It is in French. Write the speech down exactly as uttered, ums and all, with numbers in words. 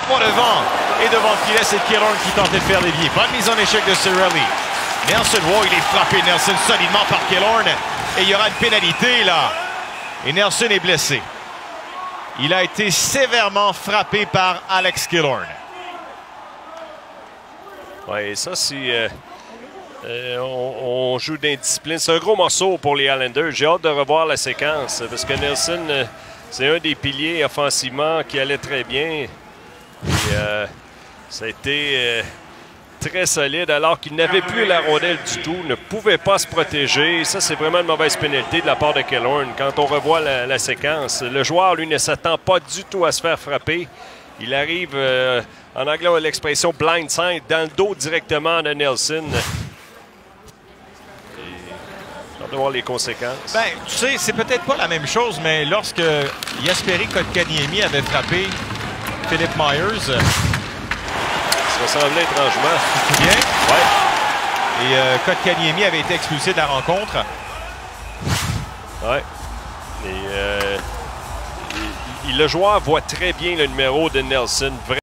avoir le vent. Et devant le filet, c'est Killorn qui tentait de faire dévier. Pas de mise en échec de Cirelli. Nelson, wow, il est frappé, Nelson, solidement par Killorn. Et il y aura une pénalité, là. Et Nelson est blessé. Il a été sévèrement frappé par Alex Killorn. Oui, ça, c'est... Euh, euh, on, on joue d'indiscipline. C'est un gros morceau pour les Islanders. J'ai hâte de revoir la séquence parce que Nelson, euh, c'est un des piliers offensivement qui allait très bien. Et, euh, ça a été euh, très solide alors qu'il n'avait plus la rondelle du tout, ne pouvait pas se protéger. Ça, c'est vraiment une mauvaise pénalité de la part de Killorn. Quand on revoit la, la séquence, le joueur, lui, ne s'attend pas du tout à se faire frapper. Il arrive, euh, en anglais, on a l'expression blindside, dans le dos directement de Nelson. J'ai hâte de voir les conséquences. Ben, tu sais, c'est peut-être pas la même chose, mais lorsque Jesperi Kotkaniemi avait frappé Philip Myers... Ça ressemblait étrangement. Tu te souviens? Oui. Et euh, Kotkaniemi avait été expulsé de la rencontre. Oui. Et, euh, et, et le joueur voit très bien le numéro de Nelson.